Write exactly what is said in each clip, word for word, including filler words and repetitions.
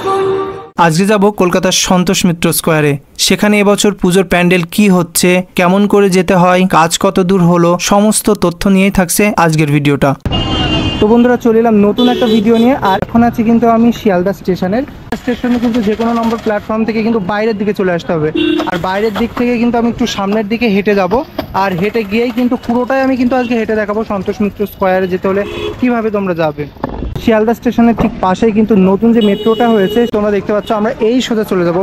আজকে যাব কলকাতার সন্তোষ মিত্র স্কোয়ারে। সেখানে এবছর পুজোর প্যান্ডেল কি হচ্ছে, কেমন করে যেতে হয়, কাজ কত দূর হলো, সমস্ত তথ্য নিয়েই থাকছে আজকের ভিডিওটা। তো বন্ধুরা, চলে এলাম নতুন একটা ভিডিও নিয়ে। আর এখন আছি কিন্তু আমি শিয়ালদা স্টেশনের স্টেশনে কিন্তু যে কোনো নম্বর প্ল্যাটফর্ম থেকে কিন্তু বাইরের দিকে চলে আসতে হবে। আর বাইরের দিক থেকে কিন্তু আমি একটু সামনের দিকে হেঁটে যাব। আর হেঁটে গিয়েই কিন্তু পুরোটাই আমি কিন্তু আজকে হেঁটে দেখাবো সন্তোষ মিত্র স্কোয়ারে যেতে হলে কীভাবে তোমরা যাবে। শিয়ালদা স্টেশনের ঠিক পাশেই কিন্তু নতুন যে মেট্রোটা হয়েছে তোমরা দেখতে পাচ্ছ। আমরা এই সোজা চলে যাবো।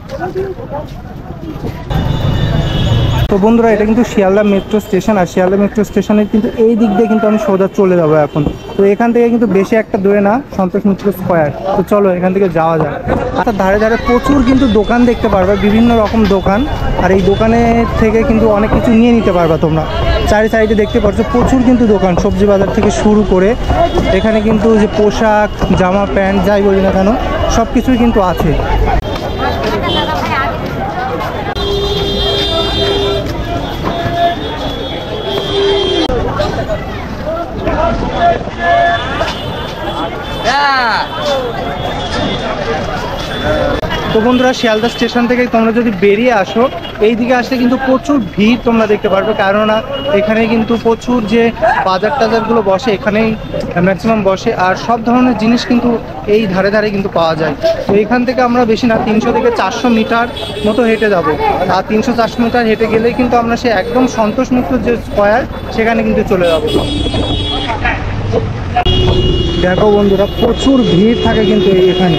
তো বন্ধুরা, এটা কিন্তু শিয়ালদা মেট্রো স্টেশন। আর শিয়ালদা মেট্রো স্টেশনের কিন্তু এই দিক দিয়ে কিন্তু আমি সোজা চলে যাবো এখন। তো এখান থেকে কিন্তু বেশি একটা দূরে না সন্তোষ মিত্র স্কোয়ার। তো চলো এখান থেকে যাওয়া যায়। আর ধারে ধারে প্রচুর কিন্তু দোকান দেখতে পারবে, বিভিন্ন রকম দোকান। আর এই দোকানের থেকে কিন্তু অনেক কিছু নিয়ে নিতে পারবা তোমরা। চারি সাইডে দেখতে পাচ্ছ প্রচুর কিন্তু দোকান, সবজি বাজার থেকে শুরু করে এখানে কিন্তু যে পোশাক, জামা প্যান্ট যাই বলি না কেন সব কিছুই কিন্তু আছে। তো বন্ধুরা, শিয়ালদা স্টেশন থেকে তোমরা যদি বেরিয়ে আসো এই দিকে আসলে কিন্তু প্রচুর ভিড় তোমরা দেখতে পারবে। কেননা এখানে কিন্তু প্রচুর যে বাজার টাজারগুলো বসে এখানেই ম্যাক্সিমাম বসে। আর সব ধরনের জিনিস কিন্তু এই ধারে ধারে কিন্তু পাওয়া যায়। তো এখান থেকে আমরা বেশি না তিনশো থেকে চারশো মিটার মতো হেঁটে যাব। আর তিনশো চারশো মিটার হেঁটে গেলেই কিন্তু আমরা সে একদম সন্তোষ মিত্র যে স্কোয়ার সেখানে কিন্তু চলে যাব। দেখো বন্ধুরা, প্রচুর ভিড় থাকে কিন্তু এখানে।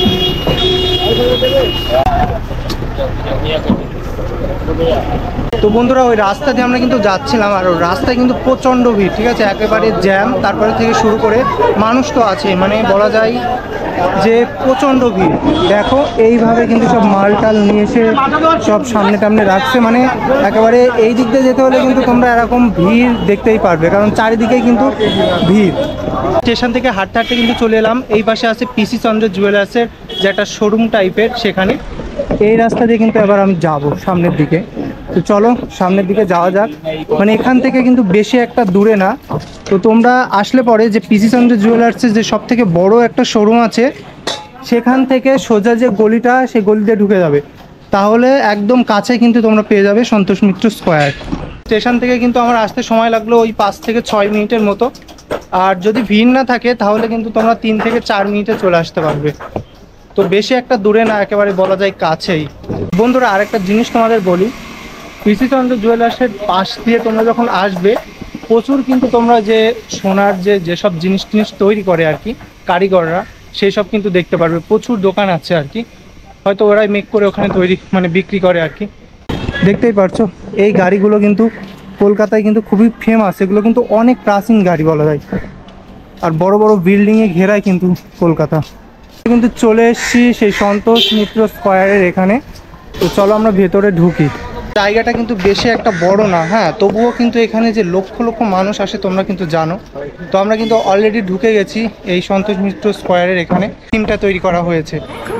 তো বন্ধুরা, ওই রাস্তা দিয়ে আমরা কিন্তু যাচ্ছিলাম। আর ওই রাস্তায় কিন্তু প্রচণ্ড ভিড়, ঠিক আছে, একেবারে জ্যাম। তারপরে থেকে শুরু করে মানুষ তো আছে, মানে বলা যায় যে প্রচণ্ড ভিড়। দেখো এইভাবে কিন্তু সব মাল টাল নিয়ে এসে সব সামনে টামনে রাখছে। মানে একেবারে এই দিক দিয়ে যেতে হলে কিন্তু তোমরা এরকম ভিড় দেখতেই পারবে, কারণ চারিদিকেই কিন্তু ভিড়। স্টেশন থেকে হাঁটতে হাঁটতে কিন্তু চলে এলাম এই পাশে আছে পিসি চন্দ্র জুয়েলার্সের যে একটা শোরুম টাইপের, সেখানে। এই রাস্তা দিয়ে কিন্তু এবার আমি যাব সামনের দিকে। তো চলো সামনের দিকে যাওয়া যাক। মানে এখান থেকে কিন্তু বেশি একটা দূরে না। তো তোমরা আসলে পরে যে পিসি চন্দ্র জুয়েলার্সের যে সব থেকে বড় একটা শোরুম আছে সেখান থেকে সোজা যে গলিটা সেই গলিতে ঢুকে যাবে, তাহলে একদম কাছে কিন্তু তোমরা পেয়ে যাবে সন্তোষ মিত্র স্কোয়ার। স্টেশন থেকে কিন্তু আমার আসতে সময় লাগলো ওই পাঁচ থেকে ছয় মিনিটের মতো। আর যদি ভিড় না থাকে তাহলে কিন্তু তোমরা তিন থেকে চার মিনিটে চলে আসতে পারবে। তো বেশি একটা দূরে না, একেবারে বলা যায় কাছেই। বন্ধুরা, আরেকটা জিনিস তোমাদের বলি, পিসি চন্দ্র জুয়েলার্সের পাশ দিয়ে তোমরা যখন আসবে প্রচুর কিন্তু তোমরা যে সোনার যে যেসব জিনিস টিনিস তৈরি করে আর কি কারিগররা, সেই সব কিন্তু দেখতে পারবে। প্রচুর দোকান আছে আর কি, হয়তো ওরাই মেক করে ওখানে তৈরি মানে বিক্রি করে আর কি। দেখতেই পারছো এই গাড়িগুলো কিন্তু কলকাতায় কিন্তু খুবই ফেমাস। এগুলো কিন্তু অনেক প্রাচীন গাড়ি বলা যায়। আর বড় বড় বিল্ডিংয়ে ঘেরায় কিন্তু কলকাতা। কিন্তু চলে এসেছি সেই সন্তোষ মিত্র স্কোয়ারের এখানে। তো চলো আমরা ভেতরে ঢুকি। জায়গাটা কিন্তু বেশি একটা বড় না, হ্যাঁ, তবুও কিন্তু এখানে যে লক্ষ লক্ষ মানুষ আসে তোমরা কিন্তু জানো। তো আমরা কিন্তু অলরেডি ঢুকে গেছি এই সন্তোষ মিত্র স্কোয়ারের এখানে। থিমটা তৈরি করা হয়েছে।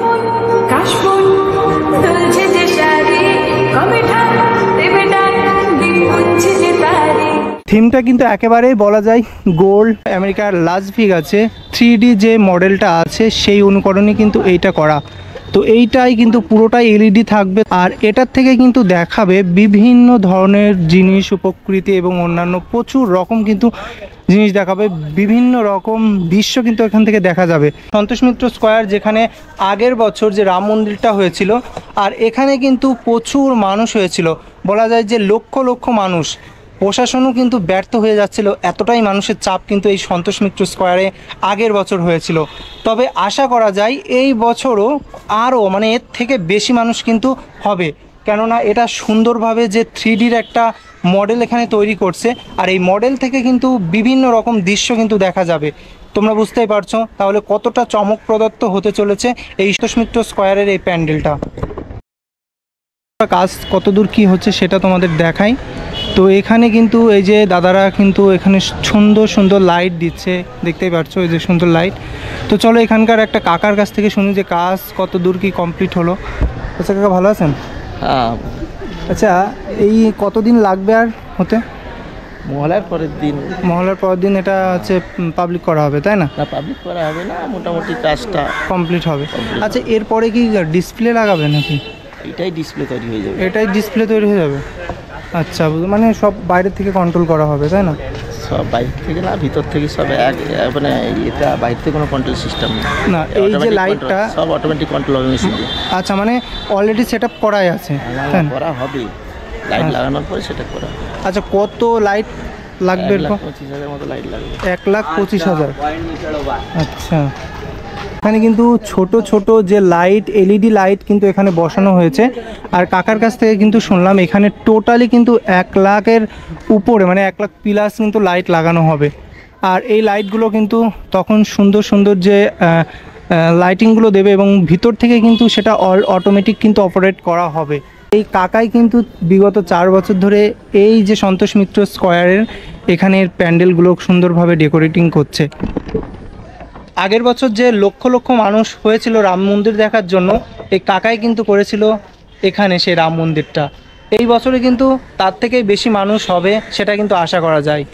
থিমটা কিন্তু একেবারেই বলা যায় গোল্ড, আমেরিকার লাস ভেগাসে থ্রি ডি যে মডেলটা আছে সেই অনুকরণে কিন্তু এইটা করা। তো এইটাই কিন্তু পুরোটাই এলইডি থাকবে। আর এটার থেকে কিন্তু দেখাবে বিভিন্ন ধরনের জিনিস, উপকৃতি এবং অন্যান্য প্রচুর রকম কিন্তু জিনিস দেখাবে। বিভিন্ন রকম দৃশ্য কিন্তু এখান থেকে দেখা যাবে। সন্তোষ মিত্র স্কোয়ার যেখানে আগের বছর যে রাম মন্দিরটা হয়েছিল, আর এখানে কিন্তু প্রচুর মানুষ হয়েছিল, বলা যায় যে লক্ষ লক্ষ মানুষ। প্রশাসনও কিন্তু ব্যর্থ হয়ে যাচ্ছিল, এতটাই মানুষের চাপ কিন্তু এই সন্তোষ মিত্র স্কোয়ারে আগের বছর হয়েছিল। তবে আশা করা যায় এই বছরও আরও মানে এর থেকে বেশি মানুষ কিন্তু হবে, কেননা এটা সুন্দরভাবে যে থ্রি ডির একটা মডেল এখানে তৈরি করছে। আর এই মডেল থেকে কিন্তু বিভিন্ন রকম দৃশ্য কিন্তু দেখা যাবে। তোমরা বুঝতেই পারছো তাহলে কতটা চমকপ্রদত্ত হতে চলেছে এই সন্তোষ মিত্র স্কোয়ারের এই প্যান্ডেলটা। কাজ কতদূর কি হচ্ছে সেটা তোমাদের দেখাই। তো এখানে কিন্তু এই যে দাদারা কিন্তু এখানে সুন্দর সুন্দর লাইট দিচ্ছে, দেখতেই পাচ্ছ এই যে সুন্দর লাইট। তো চলো এখানকার একটা কাকার কাছ থেকে শুনি যে কাজ কত দূর কি কমপ্লিট হলো। আচ্ছা কাকা, ভালো আছেন? হ্যাঁ। আচ্ছা, এই কতদিন লাগবে আর হতে? মহলার পরের দিন। মহলার পরের দিন এটা হচ্ছে পাবলিক করা হবে, তাই না? না, পাবলিক করা হবে না, মোটামুটি কাজটা কমপ্লিট হবে। আচ্ছা, এরপরে কি ডিসপ্লে লাগাবে নাকি? এটাই ডিসপ্লে তৈরি হয়ে যাবে। এটাই ডিসপ্লে তৈরি হয়ে যাবে। আচ্ছা, মানে সব বাইরের থেকে কন্ট্রোল করা হবে, তাই না? সব বাইরে থেকে না, ভিতর থেকে সব এক, মানে এটা বাইরে থেকে কোনো কন্ট্রোল সিস্টেম নেই না। এই যে লাইটটা সব অটোমেটিক কন্ট্রোল হবে মেশিন দিয়ে। আচ্ছা, মানে অলরেডি সেট আপ করাই আছে? হ্যাঁ, করা হবে, লাইট লাগানোর পরে সেটা করা। আচ্ছা, কত লাইট লাগবে? পঁচিশ হাজার মতো লাইট লাগবে। এক লাখ পঁচিশ হাজার। আচ্ছা, এখানে কিন্তু ছোট ছোট যে লাইট, এলইডি লাইট কিন্তু এখানে বসানো হয়েছে। আর কাকার কাছ থেকে কিন্তু শুনলাম এখানে টোটালি কিন্তু এক লাখের উপরে, মানে এক লাখ প্লাস কিন্তু লাইট লাগানো হবে। আর এই লাইটগুলো কিন্তু তখন সুন্দর সুন্দর যে লাইটিংগুলো দেবে এবং ভিতর থেকে কিন্তু সেটা অল অটোমেটিক কিন্তু অপারেট করা হবে। এই কাকাই কিন্তু বিগত চার বছর ধরে এই যে সন্তোষ মিত্র স্কোয়ারের এখানের প্যান্ডেলগুলো সুন্দরভাবে ডেকোরেটিং করছে। আগের বছর যে লক্ষ লক্ষ মানুষ হয়েছিল রাম মন্দির দেখার জন্য, এই কাকাই কিন্তু করেছিল এখানে সেই রাম মন্দিরটা। এই বছরে কিন্তু তার থেকে বেশি মানুষ হবে, সেটা কিন্তু আশা করা যায়।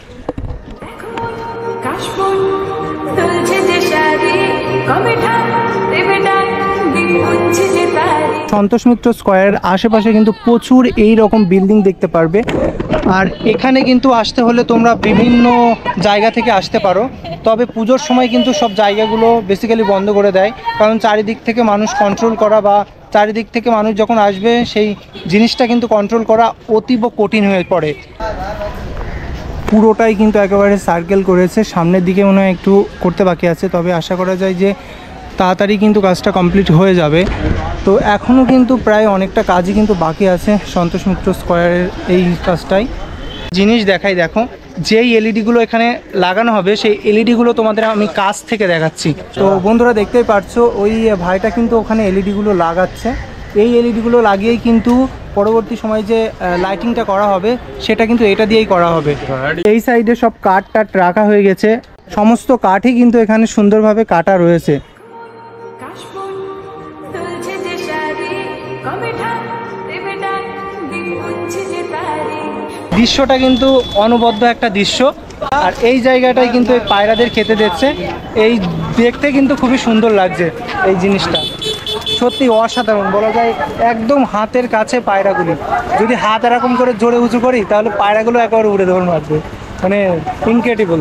সন্তোষ মিত্র স্কোয়ারের আশেপাশে কিন্তু প্রচুর এই রকম বিল্ডিং দেখতে পারবে। আর এখানে কিন্তু আসতে হলে তোমরা বিভিন্ন জায়গা থেকে আসতে পারো, তবে পুজোর সময় কিন্তু সব জায়গাগুলো বেসিক্যালি বন্ধ করে দেয়, কারণ চারিদিক থেকে মানুষ কন্ট্রোল করা বা চারিদিক থেকে মানুষ যখন আসবে সেই জিনিসটা কিন্তু কন্ট্রোল করা অতীব কঠিন হয়ে পড়ে। পুরোটাই কিন্তু একেবারে সার্কেল করেছে, সামনের দিকে মনে হয় একটু করতে বাকি আছে, তবে আশা করা যায় যে তাড়াতাড়ি কিন্তু কাজটা কমপ্লিট হয়ে যাবে। তো এখনও কিন্তু প্রায় অনেকটা কাজই কিন্তু বাকি আছে সন্তোষ মিত্র স্কোয়ারের এই কাজটাই। জিনিস দেখাই, দেখো যেই এলইডিগুলো এখানে লাগানো হবে সেই এলইডিগুলো তোমাদের আমি কাছ থেকে দেখাচ্ছি। তো বন্ধুরা দেখতেই পারছো ওই ভাইটা কিন্তু ওখানে এলইডিগুলো লাগাচ্ছে। এই এলইডিগুলো লাগিয়েই কিন্তু পরবর্তী সময় যে লাইটিংটা করা হবে সেটা কিন্তু এটা দিয়েই করা হবে। এই সাইডে সব কাঠ টাট রাখা হয়ে গেছে, সমস্ত কাঠই কিন্তু এখানে সুন্দরভাবে কাটা রয়েছে। দৃশ্যটা কিন্তু অনবদ্য একটা দৃশ্য। আর এই জায়গাটায় কিন্তু এই পায়রাদের খেতে দিচ্ছে, এই দেখতে কিন্তু খুবই সুন্দর লাগছে। এই জিনিসটা সত্যি অসাধারণ বলা যায়, একদম হাতের কাছে পায়রাগুলি। যদি হাত এরকম করে জোরে উঁচু করি তাহলে পায়রাগুলো একেবারে উড়ে ধরে মারবে, মানে ইনক্রেডিবল।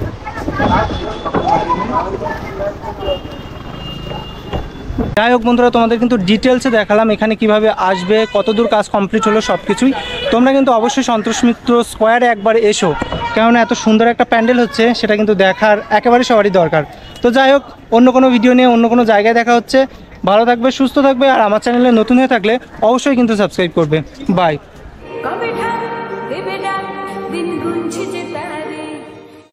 যাই হোক বন্ধুরা, তোমাদের কিন্তু ডিটেলসে দেখালাম এখানে কিভাবে আসবে, কতদূর কাজ কমপ্লিট হলো সব কিছুই। তোমরা কিন্তু অবশ্যই সন্তোষ মিত্র স্কোয়ারে একবার এসো, কেননা এত সুন্দর একটা প্যান্ডেল হচ্ছে সেটা কিন্তু দেখার একেবারে সবারই দরকার। তো যাই হোক, অন্য কোনো ভিডিও নিয়ে অন্য কোনো জায়গায় দেখা হচ্ছে। ভালো থাকবে, সুস্থ থাকবে, আর আমার চ্যানেলে নতুন হয়ে থাকলে অবশ্যই কিন্তু সাবস্ক্রাইব করবে। বাই।